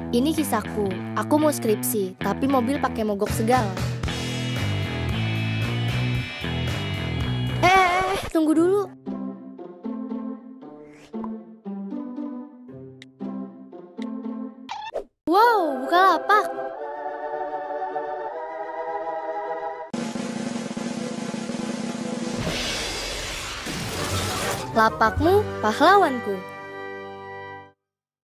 Ini kisahku. Aku mau skripsi, tapi mobil pakai mogok segala. Tunggu dulu. Wow, Bukalapak. Lapakmu, pahlawanku.